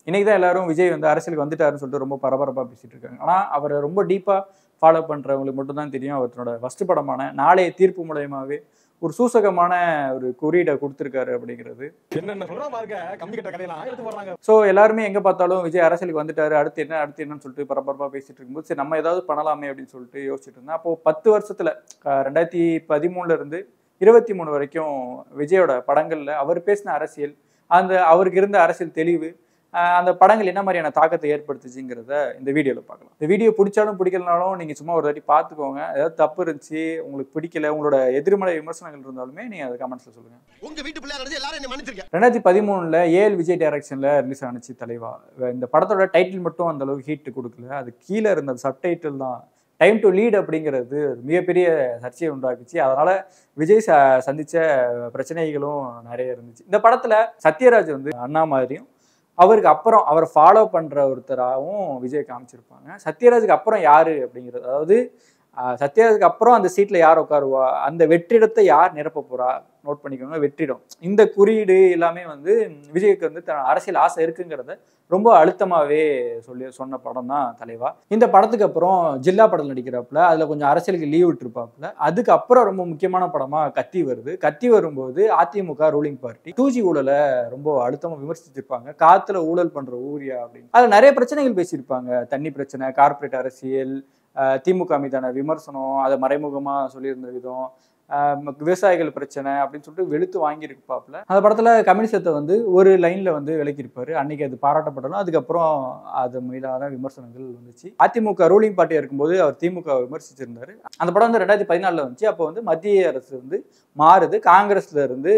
இன்னைக்கு தான் எல்லாரும் விஜய் வந்து அரசியலுக்கு வந்துட்டாருன்னு சொல்லிட்டு ரொம்ப பரபரப்பா பேசிட்டு இருக்காங்க. ஆனா அவரை ரொம்ப டீப்பா ஃபாலோ பண்றவங்களுக்கு மட்டும் தான் தெரியும். அவரோட ஃபர்ஸ்ட் படமான நாளைய தீர்ப்பு மூலயமாவே ஒரு சூசகமான ஒரு குறியீடை கொடுத்திருக்காரு அப்படிங்கிறது. ஸோ எல்லாருமே எங்க பார்த்தாலும் விஜய் அரசியலுக்கு வந்துட்டாரு, அடுத்து என்னன்னு சொல்லிட்டு பரபரப்பா பேசிட்டு இருக்கும்போது சரி நம்ம ஏதாவது பண்ணலாமே அப்படின்னு சொல்லிட்டு யோசிச்சுட்டு இருந்தேன். அப்போ 10 வருஷத்துல 2013 இருந்து 23 வரைக்கும் விஜயோட படங்கள்ல அவர் பேசின அரசியல், அந்த அவருக்கு இருந்த அரசியல் தெளிவு, அந்த படங்கள் என்ன மாதிரியான தாக்கத்தை ஏற்படுத்துச்சுங்கிறத இந்த வீடியோவில் பார்க்கலாம். இந்த வீடியோ பிடிச்சாலும் பிடிக்கலனாலும் நீங்கள் சும்மா ஒரு தாட்டி பார்த்துக்கோங்க. ஏதாவது தப்பு இருந்துச்சு, உங்களுக்கு பிடிக்கல, உங்களோட எதிர்மறை விமர்சனங்கள் இருந்தாலுமே நீங்கள் அதை கமெண்ட்ஸில் சொல்லுங்கள். உங்கள் வீட்டு பிள்ளையார் எல்லாரும் என்ன மன்னிச்சிருக்கேன். 2013 ஏஎல் விஜய் டைரக்ஷனில் ரிலீஸ் ஆனிச்சு தலைவா. இந்த படத்தோட டைட்டில் மட்டும் அந்த அளவுக்கு ஹீட் கொடுக்கல, அது கீழே இருந்த சப்டைட்டில் தான் டைம் டு லீட் அப்படிங்கிறது மிகப்பெரிய சர்ச்சையை உண்டாக்குச்சு. அதனால விஜய் சந்திச்ச பிரச்சனைகளும் நிறைய இருந்துச்சு. இந்த படத்துல சத்யராஜ் வந்து அண்ணா மாதிரியும் அவருக்கு அப்புறம் அவரை ஃபாலோ பண்ற ஒருத்தராகவும் விஜய் காமிச்சிருப்பாங்க. சத்யராஜுக்கு அப்புறம் யாரு அப்படிங்கிறது, அதாவது சத்யராஜுக்கு அப்புறம் அந்த சீட்ல யார் உட்காருவா, அந்த வெற்றிடத்தை யார் நிரப்ப போறா, நோட் பண்ணிக்கோங்க, வெற்றிடம். இந்த குறியீடு எல்லாமே வந்து விஜய்க்கு வந்து அரசியல் ஆசை இருக்குங்கிறத ரொம்ப அழுத்தமாவே சொன்ன படம் தான் தலைவா. இந்த படத்துக்கு அப்புறம் ஜில்லா படத்தில் நடிக்கிறாப்புல, அதுல கொஞ்சம் அரசியலுக்கு லீவ் விட்டுருப்பாப்புல. அதுக்கப்புறம் ரொம்ப முக்கியமான படமா கத்தி வருது. கத்தி வரும்போது அதிமுக ரூலிங் பார்ட்டி 2G ஊழலை ரொம்ப அழுத்தமா விமர்சிச்சிருப்பாங்க. காத்துல ஊழல் பண்ற ஊரியா அப்படின்னு அதுல நிறைய பிரச்சனைகள் பேசியிருப்பாங்க. தண்ணி பிரச்சனை, கார்பரேட் அரசியல், திமுக மீதான விமர்சனம், அதை மறைமுகமா சொல்லியிருந்த விதம், விவசாயிகள் பிரச்சனை அப்படின்னு சொல்லிட்டு வெளுத்து வாங்கியிருப்பாப்புல. அந்த படத்துல கம்யூனிசத்தை வந்து ஒரு லைன்ல வந்து விளக்கியிருப்பாரு. அன்னைக்கு அது பாராட்டப்பட்டாலும் அதுக்கப்புறம் அது மீதான விமர்சனங்கள் வந்துச்சு. அதிமுக ரூலிங் பார்ட்டியா இருக்கும்போது அவர் திமுக விமர்சிச்சிருந்தாரு. அந்த படம் வந்து 2014 வந்துச்சு. அப்போ வந்து மத்திய அரசு வந்து மாறுது, காங்கிரஸ்ல இருந்து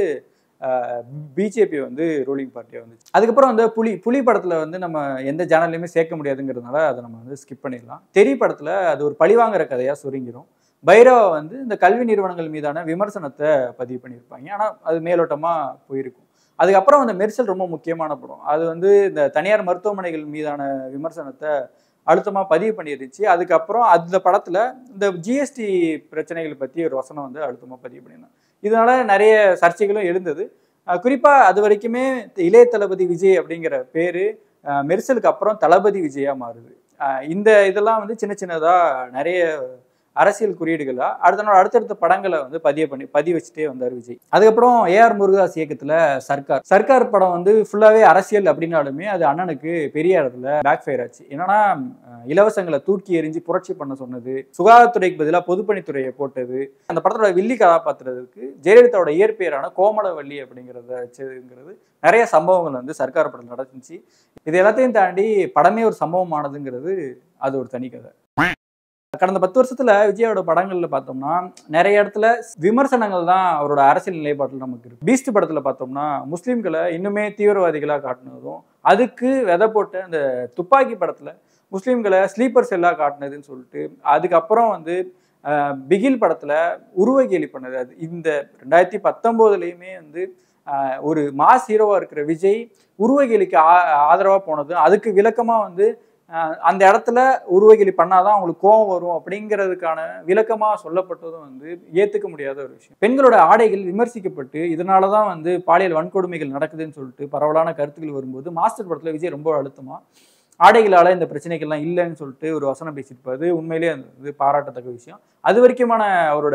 பிஜேபி வந்து ரூலிங் பார்ட்டியா வந்துச்சு. அதுக்கப்புறம் வந்து புலி படத்துல வந்து நம்ம எந்த சேனல்லையுமே சேர்க்க முடியாதுங்கிறதுனால அதை நம்ம வந்து ஸ்கிப் பண்ணிடலாம். தெரி படத்துல அது ஒரு பழிவாங்கிற கதையா சுருங்கிடும். பைரவா வந்து இந்த கல்வி நிறுவனங்கள் மீதான விமர்சனத்தை பதிவு பண்ணியிருப்பாங்க. ஆனால் அது மேலோட்டமா போயிருக்கும். அதுக்கப்புறம் அந்த மெர்சல் ரொம்ப முக்கியமான படம். அது வந்து இந்த தனியார் மருத்துவமனைகள் மீதான விமர்சனத்தை அழுத்தமா பதிவு பண்ணிருந்துச்சு. அதுக்கப்புறம் அந்த படத்துல இந்த ஜிஎஸ்டி பிரச்சனைகள் பத்தி ஒரு வசனம் வந்து அழுத்தமா பதிவு பண்ணியிருந்தாங்க. இதனால நிறைய சர்ச்சைகளும் எழுந்தது. குறிப்பா அது வரைக்குமே இளைய தளபதி விஜய் அப்படிங்கிற பேரு மெர்சலுக்கு அப்புறம் தளபதி விஜயா மாறுது. இந்த இதெல்லாம் வந்து சின்ன சின்னதா நிறைய அரசியல் குறியீடுகளா அடுத்தடுத்த படங்களை வந்து பதிவு வச்சுட்டே வந்தார் விஜய். அதுக்கப்புறம் ஏஆர் முருகதாஸ் இயக்கத்துல சர்க்கார் படம் வந்து ஃபுல்லாவே அரசியல் அப்படின்னாலுமே அது அண்ணனுக்கு பெரிய இடத்துல பேக் ஃபயர் ஆச்சு. என்னன்னா இலவசங்களை தூக்கி எறிஞ்சு புரட்சி பண்ண சொன்னது, சுகாதாரத்துறைக்கு பதிலாக பொதுப்பணித்துறையை போட்டது, அந்த படத்தோட வில்லி கதாபாத்திரத்துக்கு ஜெயலலிதாவோட இயற்பெயரான கோமலவல்லி அப்படிங்கிறத வச்சதுங்கிறது நிறைய சம்பவங்கள் வந்து சர்க்கார் படம் நடந்துச்சு. இது எல்லாத்தையும் தாண்டி படமே ஒரு சம்பவமானதுங்கிறது அது ஒரு தனி கதை. கடந்த 10 வருஷத்துல விஜயோட படங்கள்ல பார்த்தோம்னா நிறைய இடத்துல விமர்சனங்கள் தான் அவரோட அரசியல் நிலைப்பாட்டில் நமக்கு இருக்கு. பீஸ்ட் படத்துல பார்த்தோம்னா முஸ்லீம்களை இன்னுமே தீவிரவாதிகளா காட்டினதும், அதுக்கு விதை போட்ட அந்த துப்பாக்கி படத்துல முஸ்லீம்களை ஸ்லீப்பர் செல்லா காட்டினதுன்னு சொல்லிட்டு, அதுக்கப்புறம் வந்து பிகில் படத்துல உருவகேலி பண்ணது. அது இந்த 2019லயுமே வந்து ஒரு மாஸ் ஹீரோவா இருக்கிற விஜய் உருவகேலிக்கு ஆதரவா போனது, அதுக்கு விளக்கமா வந்து அந்த இடத்துல உருவகேலி பண்ணாதான் அவங்களுக்கு கோபம் வரும் அப்படிங்கிறதுக்கான விளக்கமா சொல்லப்பட்டதும் வந்து ஏத்துக்க முடியாத ஒரு விஷயம். பெண்களோட ஆடைகள் விமர்சிக்கப்பட்டு இதனாலதான் வந்து பாலியல் வன்கொடுமைகள் நடக்குதுன்னு சொல்லிட்டு பரவலான கருத்துக்கள் வரும்போது மாஸ்டர் படத்துல விஜய் ரொம்ப அழுத்தமா ஆடைகளால இந்த பிரச்சனைகள்லாம் இல்லைன்னு சொல்லிட்டு ஒரு வசனம் பேசியிருப்பாரு. உண்மையிலேயே அது பாராட்டத்தக்க விஷயம். அது வரைக்குமான அவரோட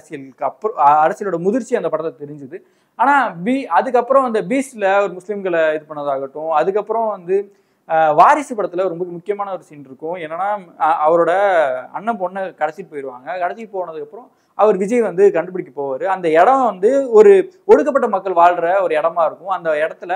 அரசியலோட முதிர்ச்சி அந்த படத்தை தெரிஞ்சுது. ஆனா அதுக்கப்புறம் அந்த பீஸ்ட்ல ஒரு முஸ்லிம்களை இது பண்ணதாகட்டும், அதுக்கப்புறம் வந்து வாரிசு படத்துல ரொம்ப முக்கியமான ஒரு சீன் இருக்கும். என்னன்னா அவரோட அண்ணன் பொண்ணை கடத்திட்டு போயிடுவாங்க. கடத்திட்டு போனதுக்கு அப்புறம் அவர் விஜய் வந்து கண்டுபிடிக்க போவாரு. அந்த இடம் வந்து ஒரு ஒடுக்கப்பட்ட மக்கள் வாழ்ற ஒரு இடமா இருக்கும். அந்த இடத்துல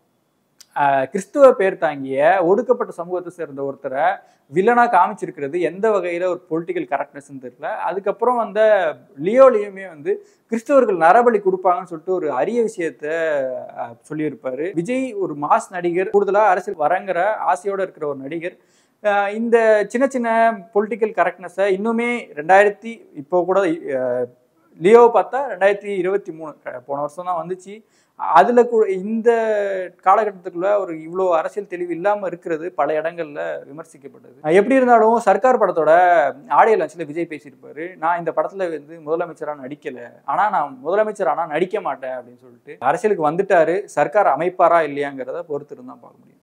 கிறிஸ்துவ பேர் தாங்கிய ஒடுக்கப்பட்ட சமூகத்தை சேர்ந்த ஒருத்தரை வில்லனா காமிச்சிருக்கிறது எந்த வகையில ஒரு பொலிட்டிக்கல் கரெக்ட்னஸ் தெரியல. அதுக்கப்புறம் வந்த லியோலையுமே வந்து கிறிஸ்தவர்கள் நரபலி கொடுப்பாங்கன்னு சொல்லிட்டு ஒரு அரிய விஷயத்த சொல்லியிருப்பாரு. விஜய் ஒரு மாஸ் நடிகர், கூடுதலா அரசியல் வரங்கிற ஆசையோட இருக்கிற ஒரு நடிகர். இந்த சின்ன சின்ன பொலிட்டிக்கல் கரெக்ட்னஸை இன்னுமே இப்போ கூட லியோ பார்த்தா 2023 போன வருஷம் தான் வந்துச்சு. அதுல இந்த காலகட்டத்துக்குள்ள ஒரு இவ்வளோ அரசியல் தெளிவு இல்லாம இருக்கிறது பல இடங்கள்ல விமர்சிக்கப்பட்டது. எப்படி இருந்தாலும் சர்க்கார் படத்தோட ஆடியோ லான்ச்ல விஜய் பேசியிருப்பாரு, நான் இந்த படத்துல வந்து முதலமைச்சரா நடிக்கல, ஆனா நான் முதலமைச்சர் ஆனா நடிக்க மாட்டேன் அப்படின்னு சொல்லிட்டு அரசியலுக்கு வந்துட்டாரு. சர்க்கார் அமைப்பாரா இல்லையாங்கிறத பொறுத்து இருந்தா பார்க்க முடியும்.